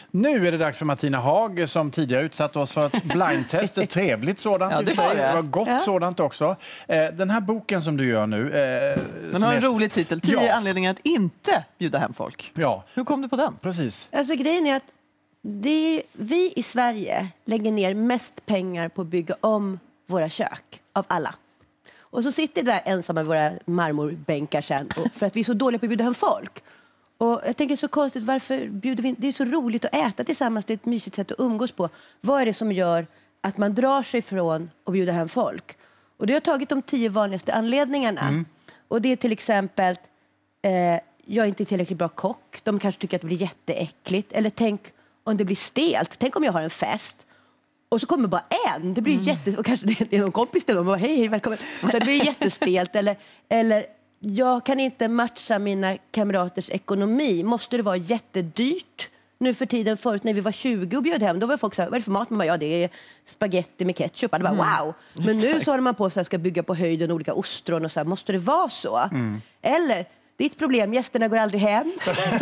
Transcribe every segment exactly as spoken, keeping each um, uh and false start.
Nu är det dags för Martina Haag som tidigare utsatt oss för ett blindtest. Ett trevligt sådant. Ja, det var det. Det var gott ja. sådant också. Den här boken som du gör nu... Den har en är... rolig titel. Tio ja. anledningar att inte bjuda hem folk. Ja. Hur kom du på den? Precis. Alltså grejen är att det är, vi i Sverige lägger ner mest pengar på att bygga om våra kök av alla. Och så sitter där ensamma i våra marmorbänkar sen och för att vi är så dåliga på att bjuda hem folk. Och jag tänker så konstigt, varför bjuder vi inte? Det är så roligt att äta tillsammans, det är ett mysigt sätt att umgås på. Vad är det som gör att man drar sig från att bjuda hem folk? Och det har tagit de tio vanligaste anledningarna. Mm. Och det är till exempel, eh, jag är inte tillräckligt bra kock. De kanske tycker att det blir jätteäckligt. Eller tänk om det blir stelt. Tänk om jag har en fest. Och så kommer bara en. Det blir mm. jätte... Och kanske det är någon kompis där. Och bara, hej, hej, välkommen. Så det blir jättestelt. Eller... eller jag kan inte matcha mina kamraters ekonomi. Måste det vara jättedyrt? Nu för tiden, förut när vi var tjugo och bjöd hem, då var folk så här, vad är det för mat? Man bara, ja, det är spaghetti med ketchup. Det bara, wow! Men mm. nu så håller man på så här, ska bygga på höjden olika ostron och så här, måste det vara så? Mm. Eller, det är ett problem, gästerna går aldrig hem.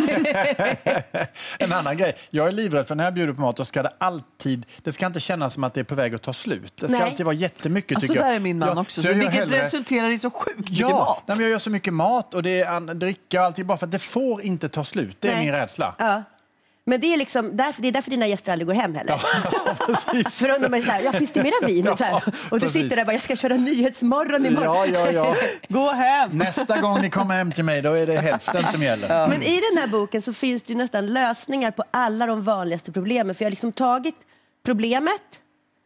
En annan grej, jag är livrädd för när jag bjuder på mat, då ska det alltid, det ska inte kännas som att det är på väg att ta slut. Det ska Nej. alltid vara jättemycket, alltså, tycker jag. Där är min man jag, också, så vilket hellre... resulterar i så sjukt mycket ja, mat. Ja, jag gör så mycket mat och det är dricka och allting, bara för att det får inte ta slut. Det är Nej. min rädsla. Ja. Men det är liksom därför, det är därför dina gäster aldrig går hem heller. Ja, precis. För om de är så här, ja, finns det mera vin? Ja, så här. Och du precis. sitter där och bara, jag ska köra nyhetsmorgon imorgon. Ja, ja, ja. Gå hem! Nästa gång ni kommer hem till mig, då är det hälften som gäller. Ja. Men i den här boken så finns det ju nästan lösningar på alla de vanligaste problemen. För jag har liksom tagit problemet,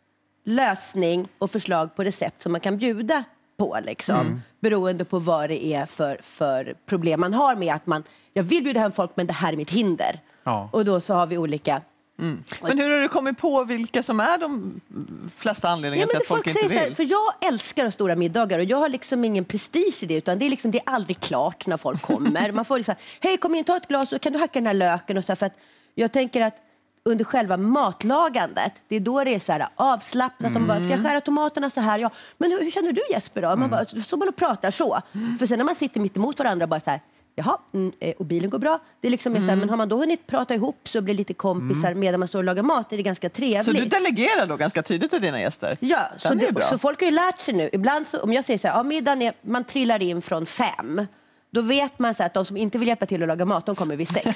lösning och förslag på recept som man kan bjuda på. Liksom, mm. Beroende på vad det är för, för problem man har med att man, jag vill bjuda hem folk men det här är mitt hinder. Ja. Och då så har vi olika... Mm. Men hur har du kommit på vilka som är de flesta anledningarna ja, till att folk, folk inte vill? Här, för jag älskar stora middagar och jag har liksom ingen prestige i det, utan det är, liksom, det är aldrig klart när folk kommer. Man får liksom, hej kom in, ta ett glas och kan du hacka den här löken? Och så här, för att jag tänker att under själva matlagandet, det är då det är så här avslappnat. Mm. De bara, ska jag skära tomaterna så här? Ja. Men hur, hur känner du Jesper då? Man mm. bara, så man och pratar så. Mm. För sen när man sitter mitt emot varandra och bara så här, jaha, och bilen går bra. Det är liksom mm. så här, men har man då hunnit prata ihop så blir lite kompisar mm. medan man står och lagar mat, är det ganska trevligt. Så du delegerar då ganska tydligt till dina gäster? Ja, så, det, så folk har ju lärt sig nu. Ibland så, om jag säger så här, ja, middagen är, man trillar in från fem. Då vet man så att de som inte vill hjälpa till att laga mat, de kommer vid sex.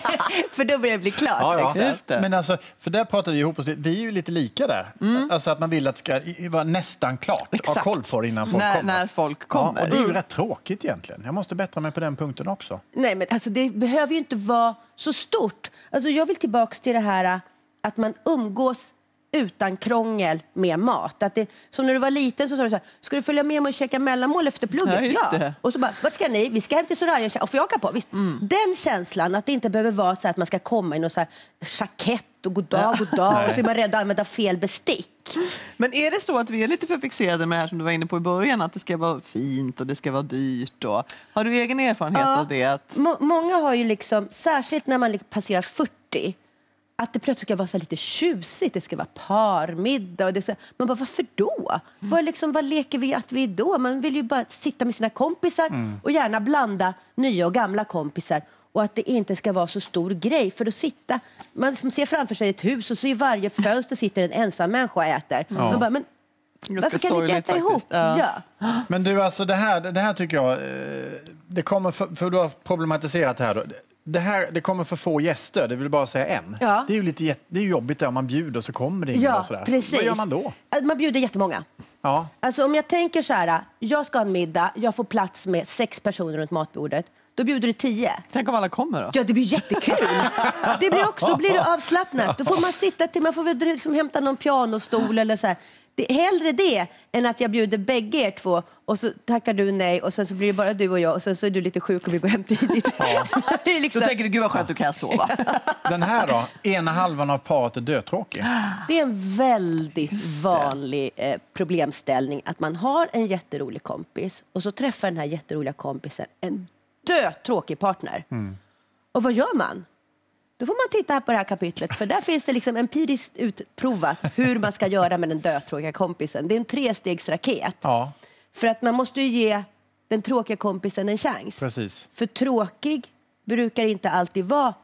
För då börjar det bli klart. Ja, ja. Liksom. Men alltså, för där pratar vi ihop oss. Vi är ju lite lika där. Mm. Alltså att man vill att det ska vara nästan klart. Exakt. Ha koll på det innan folk när, kommer. När folk kommer. Ja, och det är ju mm. rätt tråkigt egentligen. Jag måste bättra mig på den punkten också. Nej, men alltså det behöver ju inte vara så stort. Alltså jag vill tillbaka till det här att man umgås utan krångel med mat. Att det, som när du var liten så sa du så här, ska du följa med mig och käka mellanmål efter plugget? Ja, ja. Och så bara, vart ska ni? Vi ska hem till Soraya och får jag åka på? Visst. Mm. Den känslan, att det inte behöver vara så att man ska komma i någon så här jackett och god dag, god dag och så är man rädd att använda fel bestick. Men är det så att vi är lite för fixerade med det här som du var inne på i början, att det ska vara fint och det ska vara dyrt? Och, har du egen erfarenhet ja, av det? Att... Må- många har ju liksom, särskilt när man passerar fyrtio, att det plötsligt ska vara så lite tjusigt. Det ska vara parmiddag. Och det ska, man bara, varför då? Mm. Vad, liksom, vad leker vi att vi är då? Man vill ju bara sitta med sina kompisar mm. och gärna blanda nya och gamla kompisar. Och att det inte ska vara så stor grej. För att sitta, man ser framför sig ett hus och så i varje fönster sitter en ensam människa och äter. Ja. Man bara, men varför kan ni inte äta ihop? Ja. Ja. Men du, alltså det här, det här tycker jag, det kommer för, för du har problematiserat det här då. Det här, det kommer för få gäster, det vill bara säga en. Ja. Det är ju lite det är jobbigt där om man bjuder så kommer det ingen ja, och sådär. Precis. Vad gör man då? Man bjuder jättemånga. Ja. Alltså om jag tänker så här, jag ska ha en middag, jag får plats med sex personer runt matbordet. Då bjuder du tio. Tänk om alla kommer då? Ja, det blir jättekul. Det blir också, då blir det avslappnat. Då får man sitta till, man får väl liksom hämta någon pianostol eller så här. Det är hellre det än att jag bjuder bägge er två och så tackar du nej och sen så blir det bara du och jag och sen så är du lite sjuk och vi går hem tidigt. Ja. Det är liksom... Då tänker du, gud vad skönt, du kan sova. Den här då, ena halvan av paret är dötråkig. Det är en väldigt vanlig eh, problemställning att man har en jätterolig kompis och så träffar den här jätteroliga kompisen en dötråkig partner. Mm. Och vad gör man? Då får man titta här på det här kapitlet, för där finns det liksom empiriskt utprovat hur man ska göra med den dötråkiga kompisen. Det är en trestegsraket. Ja. För att man måste ju ge den tråkiga kompisen en chans. Precis. För tråkig brukar inte alltid vara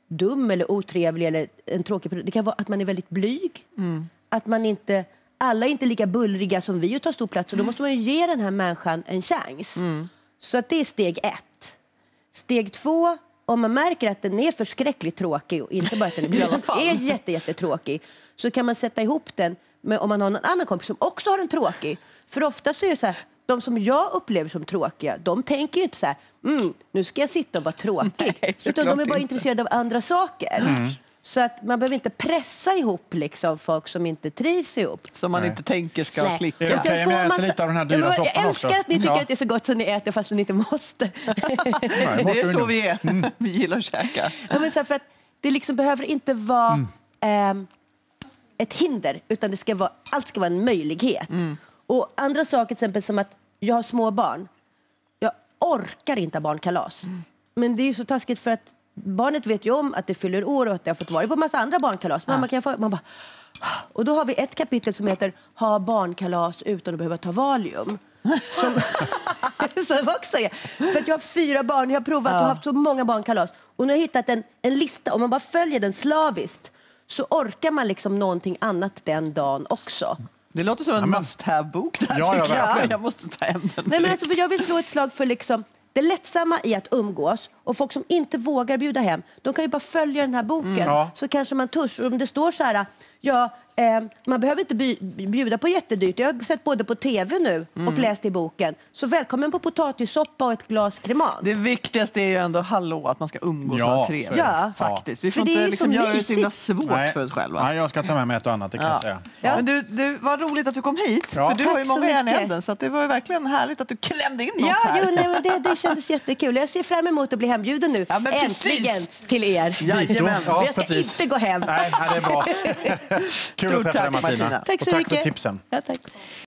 dum eller otrevlig eller en tråkig person. Det kan vara att man är väldigt blyg. Mm. Att man inte, alla är inte lika bullriga som vi och tar stor plats. Och då måste man ju ge den här människan en chans. Mm. Så att det är steg ett. Steg två, om man märker att den är förskräckligt tråkig och inte bara att den är, är jätte, jättetråkig, så kan man sätta ihop den med om man har någon annan kompis som också har en tråkig. För ofta så är det så här, de som jag upplever som tråkiga, de tänker ju inte så här, mm, nu ska jag sitta och vara tråkig. Nej, utan de är bara inte. intresserade av andra saker. Mm. Så att man behöver inte pressa ihop liksom folk som inte trivs ihop. Som man Nej. inte tänker ska Nej. klicka. Jag, okay, jag, man... lite av den här dyra jag, soppan jag älskar också. att ni tycker ja. att det är så gott som ni äter fast ni inte måste. Nej, det är så vi är. Mm. Vi gillar att käka. Ja, men så för att det liksom behöver inte vara mm. eh, ett hinder, utan det ska vara, allt ska vara en möjlighet. Mm. Och andra saker, till exempel som att jag har små barn. Jag orkar inte ha barnkalas. Mm. Men det är så taskigt för att barnet vet ju om att det fyller år och att jag har fått vara på en massa andra barnkalas. Ja. Man kan få, man bara, och då har vi ett kapitel som heter Ha barnkalas utan att behöva ta Valium. Som, som också är. För att jag har fyra barn, jag har provat ja. och haft så många barnkalas. Och nu har jag hittat en, en lista, om man bara följer den slaviskt så orkar man liksom någonting annat den dagen också. Det låter som en ja, must-have-bok. Där, ja, jag, jag. jag måste ta hem den. Nej, men alltså, för jag vill slå ett slag för liksom det lättsamma i att umgås. Och folk som inte vågar bjuda hem, de kan ju bara följa den här boken. Mm, ja. Så kanske man törs. Om det står så här, ja, eh, man behöver inte by- bjuda på jättedyrt. Jag har sett både på tv nu mm. och läst i boken. Så välkommen på potatissoppa och ett glas kremat. Det viktigaste är ju ändå hallå, att man ska umgås ja, och trevligt. Ja, faktiskt. Vi får inte liksom göra det så himla svårt Nej. för oss själva. Nej, jag ska ta med mig ett och annat, det kan ja. jag säga. Ja. Men du, du, vad roligt att du kom hit. Ja. För du Tack har ju många järn i elden, så att det var ju verkligen härligt att du klämde in ja, oss här. Jo, nej, men det, det kändes jättekul. Jag ser fram emot att bli hembjuden nu. Ja, äntligen till er. Jajamän. Ja, jag ska precis. inte gå hem. Nej, det är bra. Kul att träffa dig, Martina. Tack så och tack mycket. för tipsen. Ja, tack.